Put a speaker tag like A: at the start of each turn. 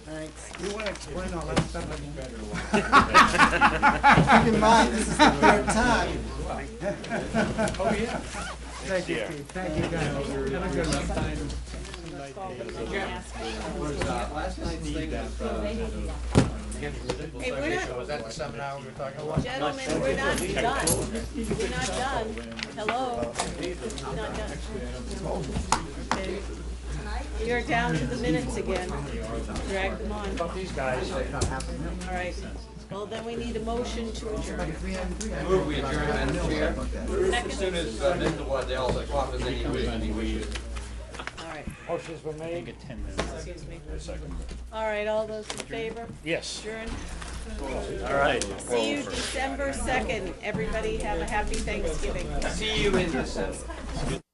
A: Thanks.
B: You want to explain all that stuff better?
A: Keep in mind, this is the third time.
B: Oh, yeah. Thank you, Steve. Thank you, guys. Have a good one.
C: Last night's thing
D: Hey, we're not,
C: was that the seminar we were talking about?
D: gentlemen, we're not done. We're not done. Hello? We're not done. Okay. You're down to the minutes again. Drag them on.
C: These guys.
D: All right. Well, then we need a motion to adjourn.
C: Move we adjourn, Madam Chair. As
D: Second?
C: soon as Mr. Waddell's like offers any wishes.
D: All right.
B: Motion's been made.
D: Excuse me. All right, all those in favor?
E: Yes.
D: Adjourn.
E: All right.
D: See you December 2nd. Everybody have a happy Thanksgiving.
C: See you in December.